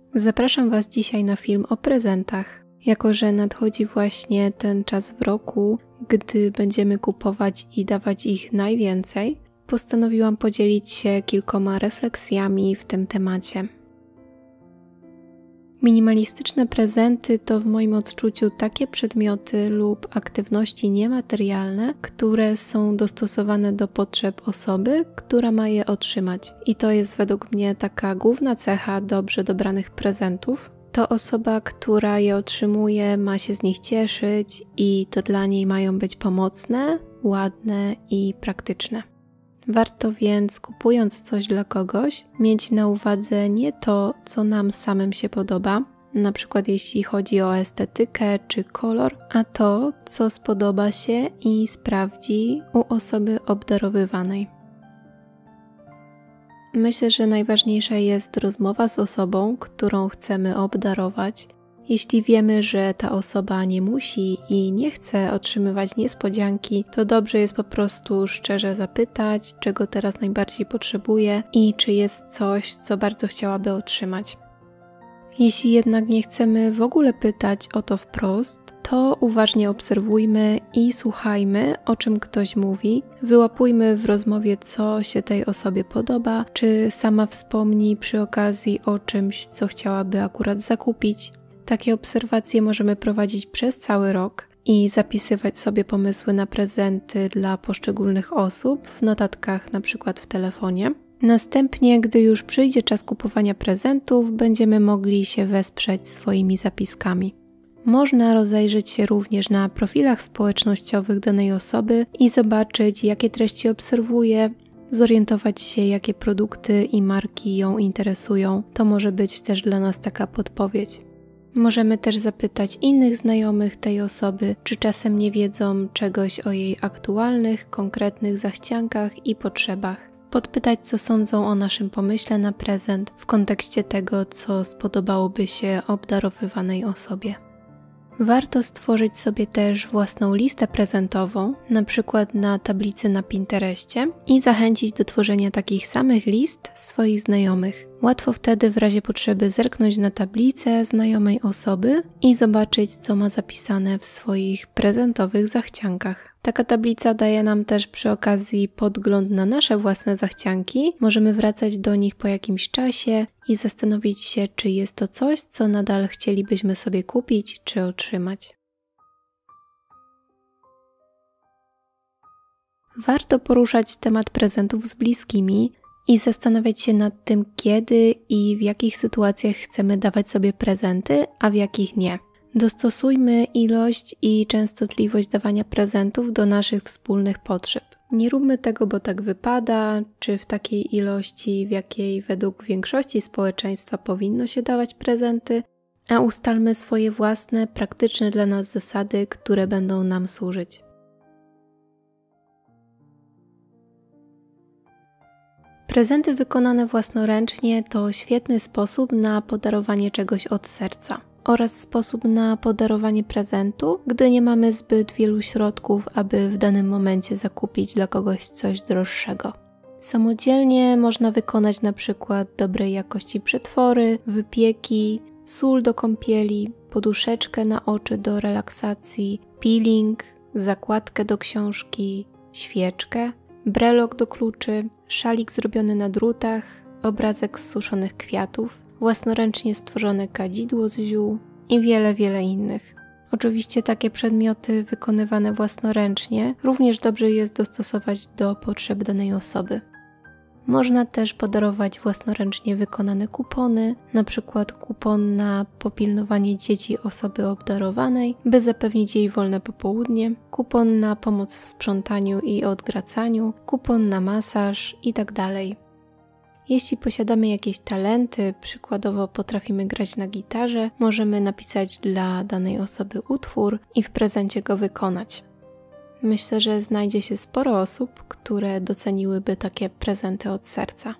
Zapraszam Was dzisiaj na film o prezentach. Jako że nadchodzi właśnie ten czas w roku, gdy będziemy kupować i dawać ich najwięcej, postanowiłam podzielić się kilkoma refleksjami w tym temacie. Minimalistyczne prezenty to w moim odczuciu takie przedmioty lub aktywności niematerialne, które są dostosowane do potrzeb osoby, która ma je otrzymać. I to jest według mnie taka główna cecha dobrze dobranych prezentów. To osoba, która je otrzymuje, ma się z nich cieszyć i to dla niej mają być pomocne, ładne i praktyczne. Warto więc, kupując coś dla kogoś, mieć na uwadze nie to, co nam samym się podoba, na przykład jeśli chodzi o estetykę czy kolor, a to, co spodoba się i sprawdzi u osoby obdarowywanej. Myślę, że najważniejsza jest rozmowa z osobą, którą chcemy obdarować. Jeśli wiemy, że ta osoba nie musi i nie chce otrzymywać niespodzianki, to dobrze jest po prostu szczerze zapytać, czego teraz najbardziej potrzebuje i czy jest coś, co bardzo chciałaby otrzymać. Jeśli jednak nie chcemy w ogóle pytać o to wprost, to uważnie obserwujmy i słuchajmy, o czym ktoś mówi. Wyłapujmy w rozmowie, co się tej osobie podoba, czy sama wspomni przy okazji o czymś, co chciałaby akurat zakupić. Takie obserwacje możemy prowadzić przez cały rok i zapisywać sobie pomysły na prezenty dla poszczególnych osób w notatkach, na przykład w telefonie. Następnie, gdy już przyjdzie czas kupowania prezentów, będziemy mogli się wesprzeć swoimi zapiskami. Można rozejrzeć się również na profilach społecznościowych danej osoby i zobaczyć, jakie treści obserwuje, zorientować się, jakie produkty i marki ją interesują. To może być też dla nas taka podpowiedź. Możemy też zapytać innych znajomych tej osoby, czy czasem nie wiedzą czegoś o jej aktualnych, konkretnych zachciankach i potrzebach. Podpytać, co sądzą o naszym pomyśle na prezent w kontekście tego, co spodobałoby się obdarowywanej osobie. Warto stworzyć sobie też własną listę prezentową, na przykład na tablicy na Pinterestie i zachęcić do tworzenia takich samych list swoich znajomych. Łatwo wtedy w razie potrzeby zerknąć na tablicę znajomej osoby i zobaczyć, co ma zapisane w swoich prezentowych zachciankach. Taka tablica daje nam też przy okazji podgląd na nasze własne zachcianki. Możemy wracać do nich po jakimś czasie i zastanowić się, czy jest to coś, co nadal chcielibyśmy sobie kupić czy otrzymać. Warto poruszać temat prezentów z bliskimi i zastanawiać się nad tym, kiedy i w jakich sytuacjach chcemy dawać sobie prezenty, a w jakich nie. Dostosujmy ilość i częstotliwość dawania prezentów do naszych wspólnych potrzeb. Nie róbmy tego, bo tak wypada, czy w takiej ilości, w jakiej według większości społeczeństwa powinno się dawać prezenty, a ustalmy swoje własne, praktyczne dla nas zasady, które będą nam służyć. Prezenty wykonane własnoręcznie to świetny sposób na podarowanie czegoś od serca oraz sposób na podarowanie prezentu, gdy nie mamy zbyt wielu środków, aby w danym momencie zakupić dla kogoś coś droższego. Samodzielnie można wykonać na przykład dobrej jakości przetwory, wypieki, sól do kąpieli, poduszeczkę na oczy do relaksacji, peeling, zakładkę do książki, świeczkę, brelok do kluczy, szalik zrobiony na drutach, obrazek z suszonych kwiatów, własnoręcznie stworzone kadzidło z ziół i wiele innych. Oczywiście takie przedmioty wykonywane własnoręcznie również dobrze jest dostosować do potrzeb danej osoby. Można też podarować własnoręcznie wykonane kupony, np. kupon na popilnowanie dzieci osoby obdarowanej, by zapewnić jej wolne popołudnie, kupon na pomoc w sprzątaniu i odgracaniu, kupon na masaż itd. Jeśli posiadamy jakieś talenty, przykładowo potrafimy grać na gitarze, możemy napisać dla danej osoby utwór i w prezencie go wykonać. Myślę, że znajdzie się sporo osób, które doceniłyby takie prezenty od serca.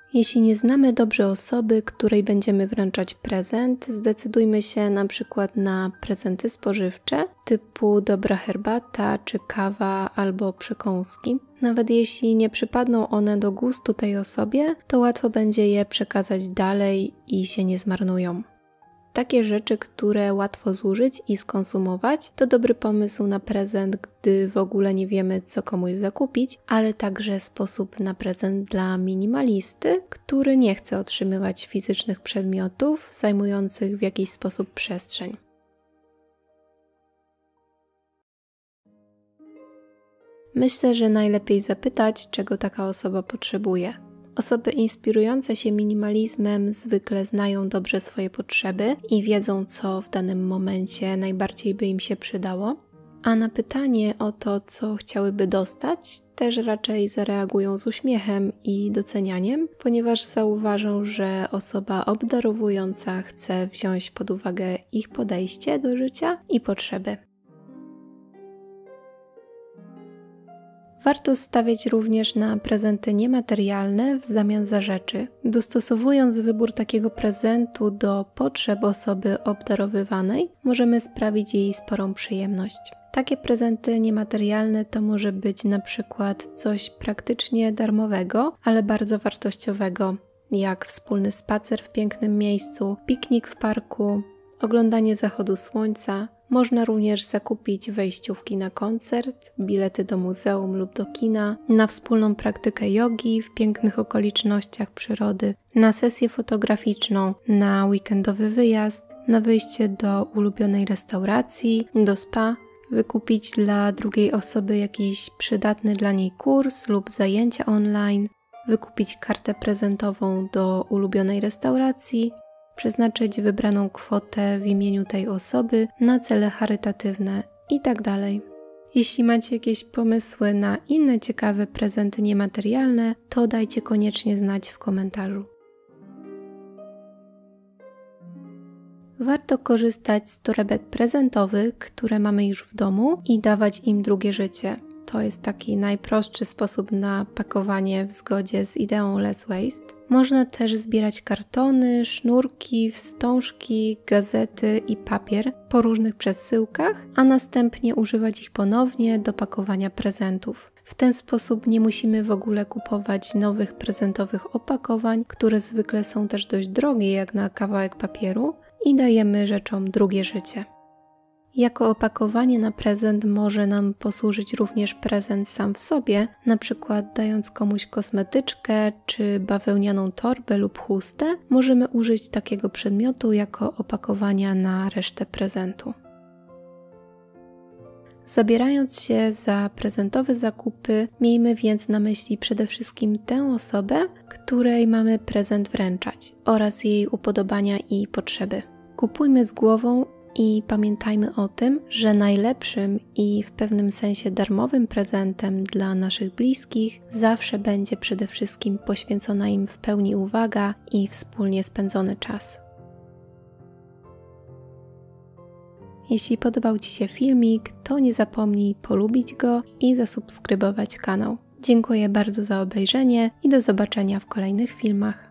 Jeśli nie znamy dobrze osoby, której będziemy wręczać prezent, zdecydujmy się na przykład na prezenty spożywcze typu dobra herbata czy kawa albo przekąski. Nawet jeśli nie przypadną one do gustu tej osobie, to łatwo będzie je przekazać dalej i się nie zmarnują. Takie rzeczy, które łatwo zużyć i skonsumować, to dobry pomysł na prezent, gdy w ogóle nie wiemy, co komuś zakupić, ale także sposób na prezent dla minimalisty, który nie chce otrzymywać fizycznych przedmiotów zajmujących w jakiś sposób przestrzeń. Myślę, że najlepiej zapytać, czego taka osoba potrzebuje. Osoby inspirujące się minimalizmem zwykle znają dobrze swoje potrzeby i wiedzą, co w danym momencie najbardziej by im się przydało, a na pytanie o to, co chciałyby dostać, też raczej zareagują z uśmiechem i docenianiem, ponieważ zauważą, że osoba obdarowująca chce wziąć pod uwagę ich podejście do życia i potrzeby. Warto stawiać również na prezenty niematerialne w zamian za rzeczy. Dostosowując wybór takiego prezentu do potrzeb osoby obdarowywanej, możemy sprawić jej sporą przyjemność. Takie prezenty niematerialne to może być na przykład coś praktycznie darmowego, ale bardzo wartościowego, jak wspólny spacer w pięknym miejscu, piknik w parku, oglądanie zachodu słońca. Można również zakupić wejściówki na koncert, bilety do muzeum lub do kina, na wspólną praktykę jogi w pięknych okolicznościach przyrody, na sesję fotograficzną, na weekendowy wyjazd, na wyjście do ulubionej restauracji, do spa, wykupić dla drugiej osoby jakiś przydatny dla niej kurs lub zajęcia online, wykupić kartę prezentową do ulubionej restauracji, przeznaczyć wybraną kwotę w imieniu tej osoby na cele charytatywne itd. Jeśli macie jakieś pomysły na inne ciekawe prezenty niematerialne, to dajcie koniecznie znać w komentarzu. Warto korzystać z torebek prezentowych, które mamy już w domu i dawać im drugie życie. To jest taki najprostszy sposób na pakowanie w zgodzie z ideą less waste. Można też zbierać kartony, sznurki, wstążki, gazety i papier po różnych przesyłkach, a następnie używać ich ponownie do pakowania prezentów. W ten sposób nie musimy w ogóle kupować nowych prezentowych opakowań, które zwykle są też dość drogie jak na kawałek papieru, i dajemy rzeczom drugie życie. Jako opakowanie na prezent może nam posłużyć również prezent sam w sobie, na przykład dając komuś kosmetyczkę czy bawełnianą torbę lub chustę, możemy użyć takiego przedmiotu jako opakowania na resztę prezentu. Zabierając się za prezentowe zakupy, miejmy więc na myśli przede wszystkim tę osobę, której mamy prezent wręczać, oraz jej upodobania i potrzeby. Kupujmy z głową i pamiętajmy o tym, że najlepszym i w pewnym sensie darmowym prezentem dla naszych bliskich zawsze będzie przede wszystkim poświęcona im w pełni uwaga i wspólnie spędzony czas. Jeśli podobał Ci się filmik, to nie zapomnij polubić go i zasubskrybować kanał. Dziękuję bardzo za obejrzenie i do zobaczenia w kolejnych filmach.